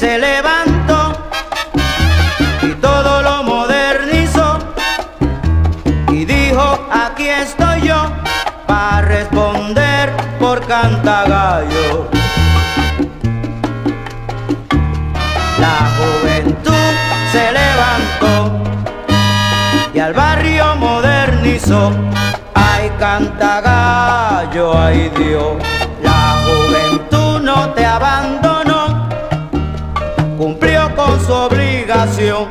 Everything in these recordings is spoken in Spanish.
se levantó y todo lo modernizó y dijo: aquí estoy yo para responder por Cantagallo. La juventud se levantó y al barrio modernizó. Ay, Cantagallo, ay Dios, la juventud no te abandonó, cumplió con su obligación.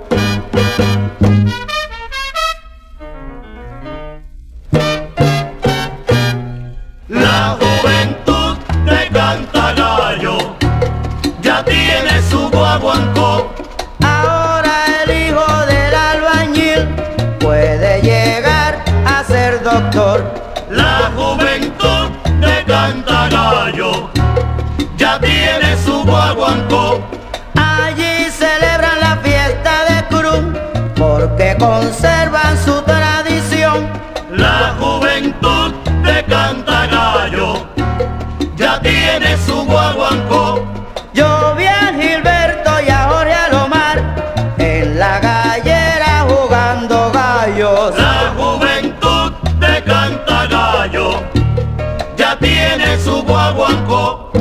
La juventud de Cantagallo ya tiene su guaguancó. Ahora el hijo del albañil puede llegar a ser doctor. La juventud de Cantagallo ya tiene su guaguancó. Allí celebran la fiesta de Cruz porque conservan su tradición. La juventud de Cantagallo ya tiene su guaguancó. Yo vi a Gilberto y a Jorge Alomar en la gallera jugando gallos. La juventud de Cantagallo ya tiene su guaguancó.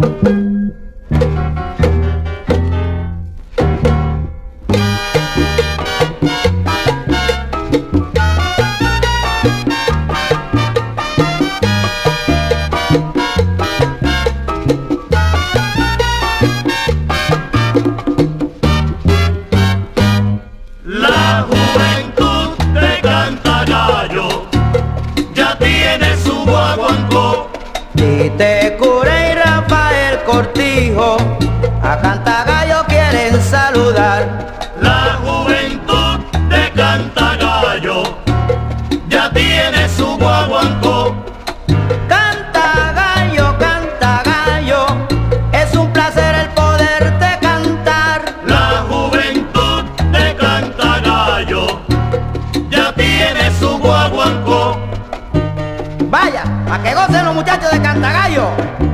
La juventud de Cantagallo ya tiene su guaguancó. Tite Cura y Rafael Cortijo a Cantagallo quieren saludar. La juventud de Cantagallo ya tiene su guaguancó. Cantagallo, Cantagallo, es un placer el poderte cantar. La juventud de Cantagallo ya tiene su guaguancó. Vaya, para que gocen los muchachos de Cantagallo.